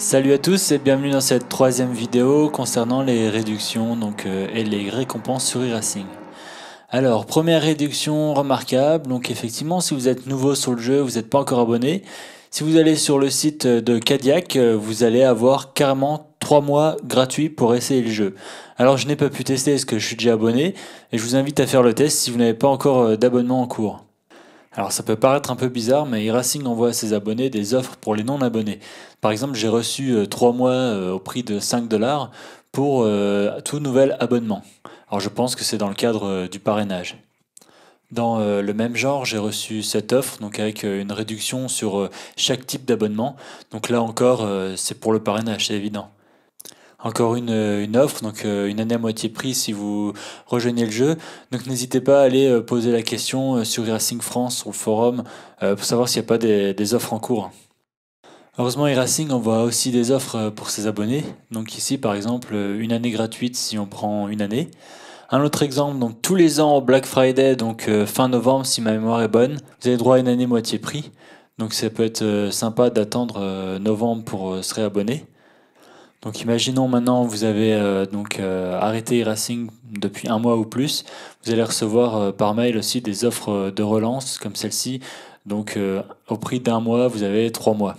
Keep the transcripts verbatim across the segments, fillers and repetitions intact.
Salut à tous et bienvenue dans cette troisième vidéo concernant les réductions donc, euh, et les récompenses sur e-racing. Alors, première réduction remarquable, donc effectivement si vous êtes nouveau sur le jeu, vous n'êtes pas encore abonné, si vous allez sur le site de Cadillac, euh, vous allez avoir carrément trois mois gratuits pour essayer le jeu. Alors je n'ai pas pu tester parce que je suis déjà abonné et je vous invite à faire le test si vous n'avez pas encore euh, d'abonnement en cours. Alors ça peut paraître un peu bizarre, mais e-racing envoie à ses abonnés des offres pour les non-abonnés. Par exemple, j'ai reçu euh, trois mois euh, au prix de cinq dollars pour euh, tout nouvel abonnement. Alors je pense que c'est dans le cadre euh, du parrainage. Dans euh, le même genre, j'ai reçu cette offre, donc avec euh, une réduction sur euh, chaque type d'abonnement. Donc là encore, euh, c'est pour le parrainage, c'est évident. Encore une, euh, une offre, donc euh, une année à moitié prix si vous rejoignez le jeu. Donc n'hésitez pas à aller euh, poser la question euh, sur e-Racing France, sur le forum, euh, pour savoir s'il n'y a pas des, des offres en cours. Heureusement, e-Racing envoie aussi des offres euh, pour ses abonnés. Donc ici, par exemple, euh, une année gratuite si on prend une année. Un autre exemple, donc tous les ans au Black Friday, donc euh, fin novembre si ma mémoire est bonne, vous avez droit à une année moitié prix. Donc ça peut être euh, sympa d'attendre euh, novembre pour euh, se réabonner. Donc imaginons maintenant vous avez euh, donc euh, arrêté e-Racing depuis un mois ou plus, vous allez recevoir euh, par mail aussi des offres euh, de relance comme celle-ci. Donc euh, au prix d'un mois, vous avez trois mois.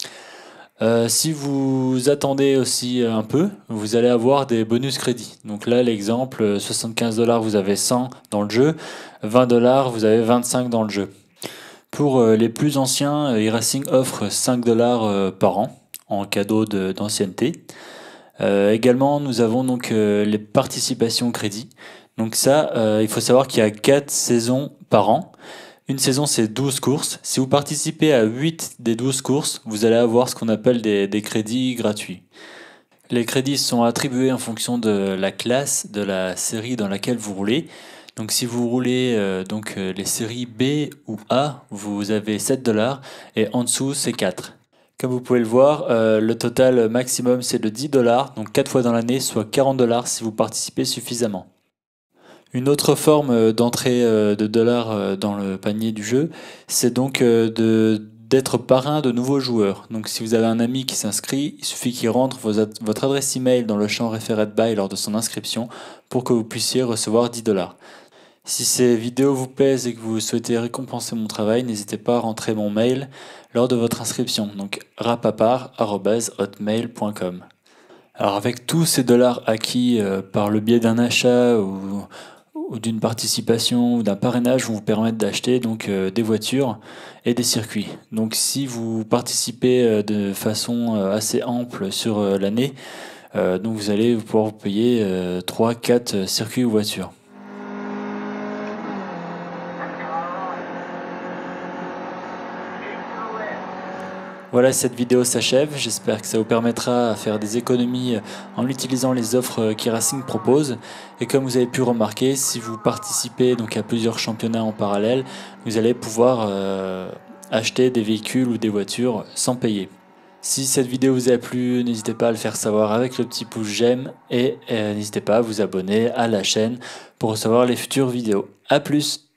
Euh, si vous attendez aussi un peu, vous allez avoir des bonus crédits. Donc là l'exemple, euh, soixante-quinze dollars vous avez cent dans le jeu, vingt dollars vous avez vingt-cinq dans le jeu. Pour euh, les plus anciens, euh, e-Racing offre cinq dollars euh, par an en cadeau de- d'ancienneté. Euh, également, nous avons donc euh, les participations crédit. Donc ça, euh, il faut savoir qu'il y a quatre saisons par an. Une saison, c'est douze courses. Si vous participez à huit des douze courses, vous allez avoir ce qu'on appelle des, des crédits gratuits. Les crédits sont attribués en fonction de la classe de la série dans laquelle vous roulez. Donc si vous roulez euh, donc, euh, les séries B ou A, vous avez sept dollars et en dessous, c'est quatre. Comme vous pouvez le voir, euh, le total maximum c'est de dix dollars, donc quatre fois dans l'année, soit quarante dollars si vous participez suffisamment. Une autre forme euh, d'entrée euh, de dollars euh, dans le panier du jeu, c'est donc euh, de d'être parrain de nouveaux joueurs. Donc si vous avez un ami qui s'inscrit, il suffit qu'il rentre vos ad- votre adresse email dans le champ Referred by lors de son inscription pour que vous puissiez recevoir dix dollars. Si ces vidéos vous plaisent et que vous souhaitez récompenser mon travail, n'hésitez pas à rentrer mon mail lors de votre inscription, donc rapapar arobase hotmail point com. Alors avec tous ces dollars acquis euh, par le biais d'un achat ou, ou d'une participation ou d'un parrainage vont vous permettre d'acheter donc euh, des voitures et des circuits. Donc si vous participez euh, de façon euh, assez ample sur euh, l'année, euh, donc vous allez pouvoir vous payer euh, trois quatre circuits ou voitures. Voilà, cette vidéo s'achève. J'espère que ça vous permettra à faire des économies en utilisant les offres qu'e-Racing propose. Et comme vous avez pu remarquer, si vous participez donc à plusieurs championnats en parallèle, vous allez pouvoir euh, acheter des véhicules ou des voitures sans payer. Si cette vidéo vous a plu, n'hésitez pas à le faire savoir avec le petit pouce j'aime et euh, n'hésitez pas à vous abonner à la chaîne pour recevoir les futures vidéos. A plus!